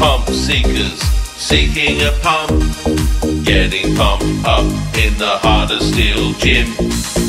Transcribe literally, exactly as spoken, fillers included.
Pump seekers, seeking a pump, getting pumped up in the heart of steel gym.